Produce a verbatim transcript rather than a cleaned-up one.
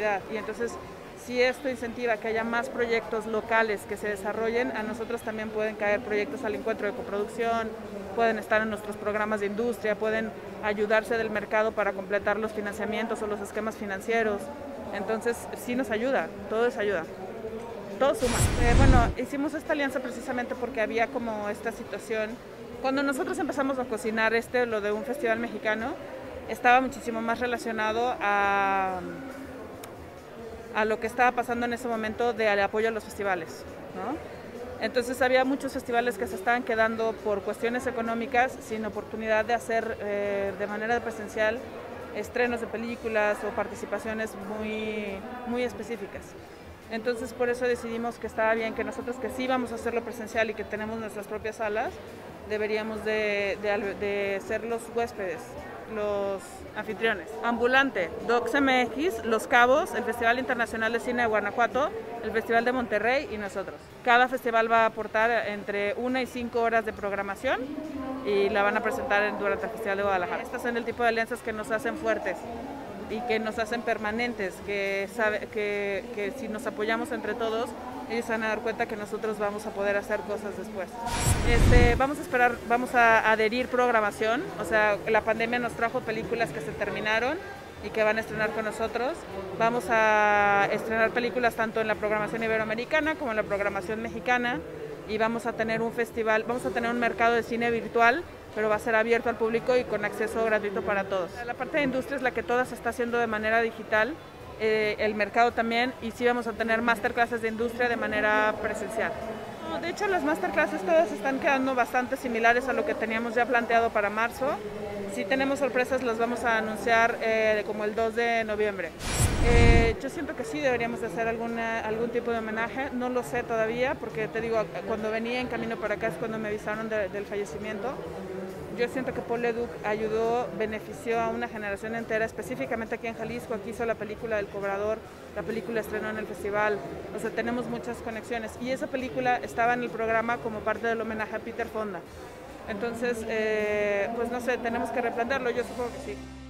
calidad. Y entonces, si esto incentiva que haya más proyectos locales que se desarrollen, a nosotros también pueden caer proyectos al encuentro de coproducción, pueden estar en nuestros programas de industria, pueden ayudarse del mercado para completar los financiamientos o los esquemas financieros. Entonces, sí nos ayuda, todo es ayuda. Todo suma. Eh, bueno, hicimos esta alianza precisamente porque había como esta situación. Cuando nosotros empezamos a cocinar este, lo de un festival mexicano, estaba muchísimo más relacionado a, a lo que estaba pasando en ese momento de apoyo a los festivales, ¿no? Entonces había muchos festivales que se estaban quedando por cuestiones económicas sin oportunidad de hacer eh, de manera presencial estrenos de películas o participaciones muy, muy específicas. Entonces por eso decidimos que estaba bien que nosotros que sí vamos a hacerlo presencial y que tenemos nuestras propias salas, deberíamos de, de, de ser los huéspedes, los anfitriones. Ambulante, Docs M X, Los Cabos, el Festival Internacional de Cine de Guanajuato, el Festival de Monterrey y nosotros. Cada festival va a aportar entre una y cinco horas de programación y la van a presentar durante el Festival de Guadalajara. Estas son el tipo de alianzas que nos hacen fuertes y que nos hacen permanentes, que, sabe, que, que si nos apoyamos entre todos, ellos van a dar cuenta que nosotros vamos a poder hacer cosas después. Este, vamos a esperar, vamos a adherir programación, o sea, la pandemia nos trajo películas que se terminaron y que van a estrenar con nosotros. Vamos a estrenar películas tanto en la programación iberoamericana como en la programación mexicana y vamos a tener un festival, vamos a tener un mercado de cine virtual, pero va a ser abierto al público y con acceso gratuito para todos. La parte de industria es la que toda se está haciendo de manera digital, eh, el mercado también, y sí vamos a tener masterclasses de industria de manera presencial. No, de hecho, las masterclasses todas están quedando bastante similares a lo que teníamos ya planteado para marzo. Si tenemos sorpresas, las vamos a anunciar eh, como el dos de noviembre. Eh, yo siento que sí deberíamos de hacer alguna, algún tipo de homenaje, no lo sé todavía, porque te digo, cuando venía en camino para acá es cuando me avisaron de, del fallecimiento. Yo siento que Paul Leduc ayudó, benefició a una generación entera, específicamente aquí en Jalisco. Aquí hizo la película del Cobrador, la película estrenó en el festival, o sea, tenemos muchas conexiones. Y esa película estaba en el programa como parte del homenaje a Peter Fonda. Entonces, eh, pues no sé, tenemos que replantearlo, yo supongo que sí.